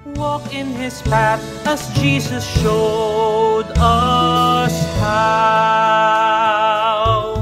Walk in His path as Jesus showed us how.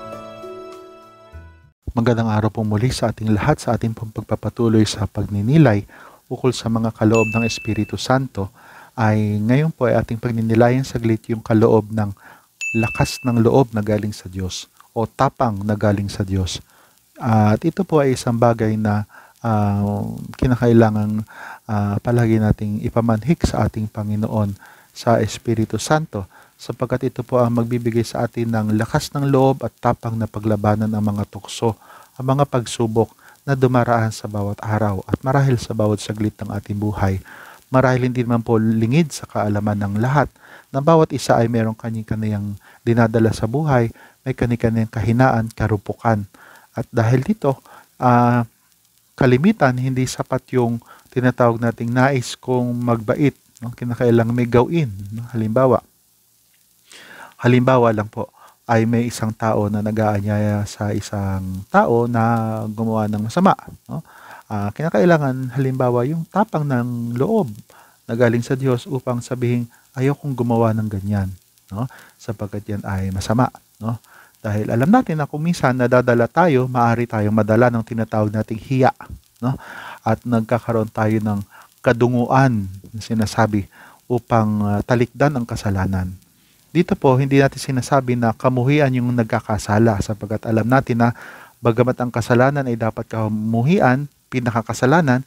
Magandang araw po muli sa ating lahat sa ating pagpapatuloy sa pagninilay ukol sa mga kaloob ng Espiritu Santo. Ay ngayon po ay ating pagninilayan saglit yung kaloob ng lakas ng loob na galing sa Diyos o tapang na galing sa Diyos. At ito po ay isang bagay na kinakailangang palagi nating ipamanhik sa ating Panginoon sa Espiritu Santo, sapagkat ito po ang magbibigay sa atin ng lakas ng loob at tapang na paglabanan ang mga tukso, ang mga pagsubok na dumaraan sa bawat araw at marahil sa bawat saglit ng ating buhay. Marahil hindi naman po lingid sa kaalaman ng lahat na bawat isa ay mayroong kani-kaniyang dinadala sa buhay, may kani-kaniyang kahinaan, karupukan. At dahil dito, kalimitan, hindi sapat yung tinatawag nating nais kong magbait. No? Kinakailangan may gawin. No? Halimbawa lang po, ay may isang tao na nag-aanyaya sa isang tao na gumawa ng masama. No? Kinakailangan, halimbawa, yung tapang ng loob na galing sa Diyos upang sabihin, ayaw kong gumawa ng ganyan. No? Sapagkat yan ay masama. No? Dahil alam natin na kung minsan nadadala tayo, maaari tayong madala ng tinatawag nating hiya. No? At nagkakaroon tayo ng kadunguan na sinasabi upang talikdan ang kasalanan. Dito po, hindi natin sinasabi na kamuhian yung nagkakasala sapagkat alam natin na bagamat ang kasalanan ay dapat kamuhian, pinakakasalanan,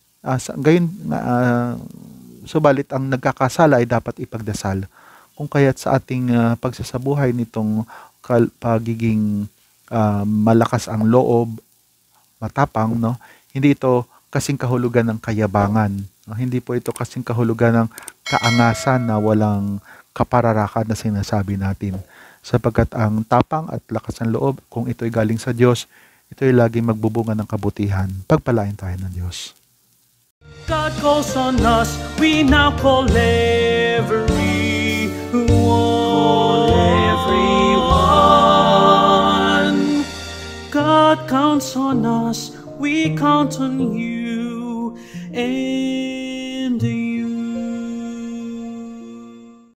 subalit ang nagkakasala ay dapat ipagdasal. Kung kaya't sa ating pagsasabuhay nitong pagiging malakas ang loob, matapang, no? Hindi ito kasing kahulugan ng kayabangan. No? Hindi po ito kasing kahulugan ng kaangasan na walang kapararakan na sinasabi natin. Sapagkat ang tapang at lakas ng loob, kung ito'y galing sa Diyos, ito'y laging magbubunga ng kabutihan. Pagpalain tayo ng Diyos. God calls on us, we now call everyone. God counts on us, we count on you, and